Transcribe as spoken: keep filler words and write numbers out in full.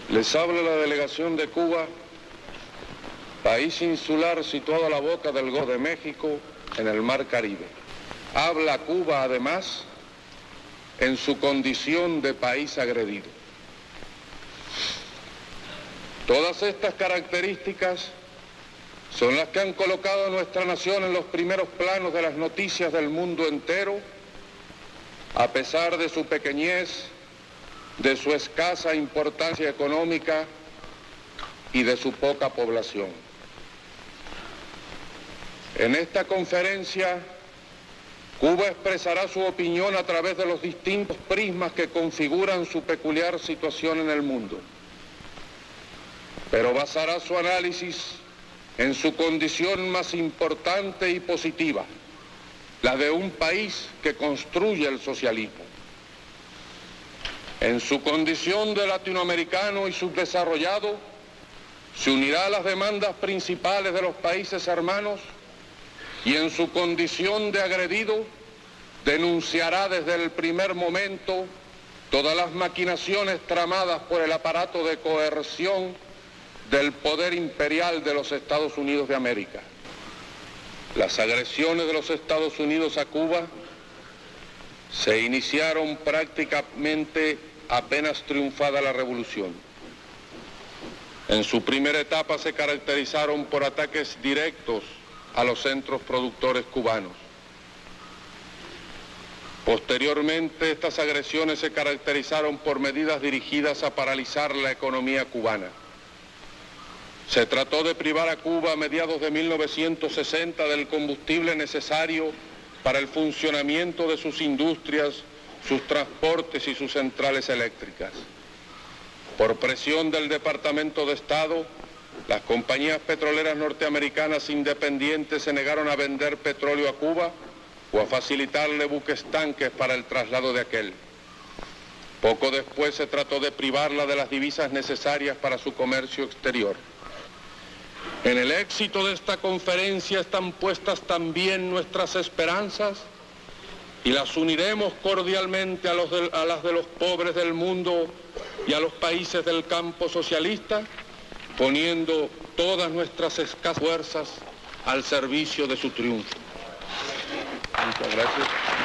Les habla la delegación de Cuba, país insular situado a la boca del Golfo de México, en el Mar Caribe. Habla Cuba, además, en su condición de país agredido. Todas estas características son las que han colocado a nuestra nación en los primeros planos de las noticias del mundo entero, a pesar de su pequeñez, de su escasa importancia económica y de su poca población. En esta conferencia, Cuba expresará su opinión a través de los distintos prismas que configuran su peculiar situación en el mundo, pero basará su análisis en su condición más importante y positiva, la de un país que construye el socialismo. En su condición de latinoamericano y subdesarrollado, se unirá a las demandas principales de los países hermanos y en su condición de agredido, denunciará desde el primer momento todas las maquinaciones tramadas por el aparato de coerción del poder imperial de los Estados Unidos de América. Las agresiones de los Estados Unidos a Cuba se iniciaron prácticamente apenas triunfada la revolución. En su primera etapa se caracterizaron por ataques directos a los centros productores cubanos. Posteriormente, estas agresiones se caracterizaron por medidas dirigidas a paralizar la economía cubana. Se trató de privar a Cuba a mediados de mil novecientos sesenta del combustible necesario para el funcionamiento de sus industrias, sus transportes y sus centrales eléctricas. Por presión del Departamento de Estado, las compañías petroleras norteamericanas independientes se negaron a vender petróleo a Cuba o a facilitarle buques tanques para el traslado de aquel. Poco después se trató de privarla de las divisas necesarias para su comercio exterior. En el éxito de esta conferencia están puestas también nuestras esperanzas y las uniremos cordialmente a, los de, a las de los pobres del mundo y a los países del campo socialista, poniendo todas nuestras escasas fuerzas al servicio de su triunfo. Muchas gracias.